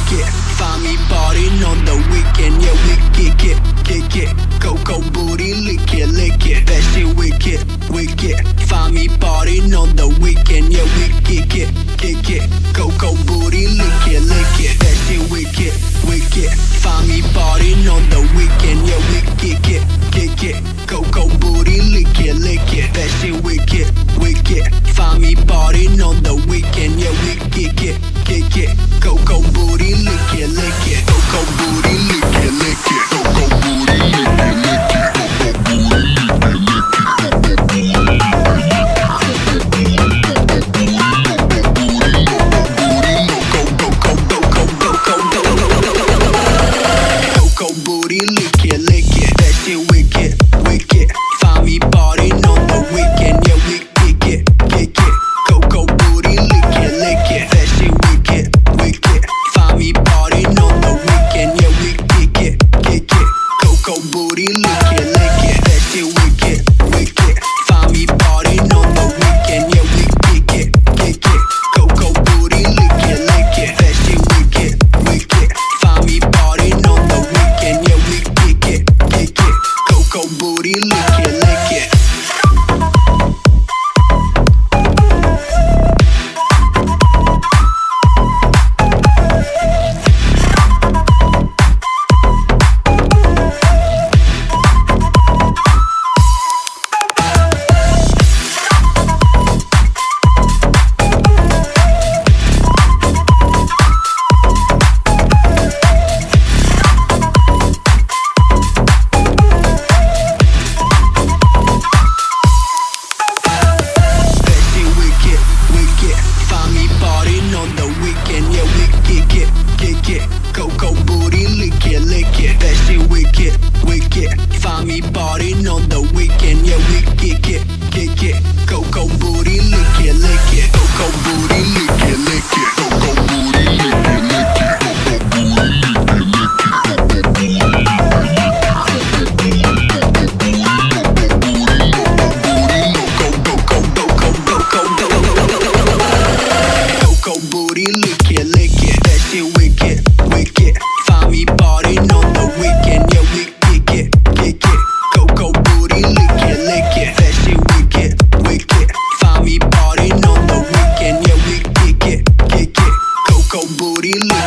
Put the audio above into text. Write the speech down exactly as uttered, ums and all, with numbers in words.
wicked. Find me partying on the weekend, yeah, we kick it, kick it. Coco booty, lick it, lick it. That shit wicked, wicked. Find me partying on the weekend, yeah, we kick it, kick it. Coco booty, lick it, lick it. That shit wicked, wicked. Find me partying on the weekend, yeah, we kick it, kick it. Coco booty, lick it, lick it. That shit wicked, wicked. Find me partying on the weekend, yeah, we kick it, kick it. Coco booty, lick it, lick it. Coco booty, lick it, lick it. Coco booty, lick it, lick it. Coco booty, lick it, lick it. Coco booty, lick it, lick it. That shit wicked, wicked. Find me partying on the weekend, yeah, we kick it, kick it. Coco booty, lick it, lick it. That shit wicked, wicked. Find me partying on the weekend, yeah, we kick it, kick it. Coco booty, lick it, lick it. That shit wicked, wicked. Find me partying on the weekend, yeah, we kick it, kick it. Coco booty, lick it, lick it. That shit wicked, wicked. Find me partying on the weekend, yeah, we kick it, kick it. Coco booty, lick it, lick it. Coco booty, lick it, lick it. That shit wicked, wicked. Find me partying on the weekend, yeah, we kick it, kick it. Coco booty, lick it, lick it. Coco booty, lick it, lick it. Coco booty, lick it, lick it. Coco booty, lick it, lick it. Coco booty, lick it, lick it. That shit wicked, wicked. Find me partying on the weekend, yeah, we kick it, kick it. Coco booty, lick it, lick it. That shit wicked, wicked. Find me partying on the weekend, yeah, we kick it, kick it. Coco booty, lick it.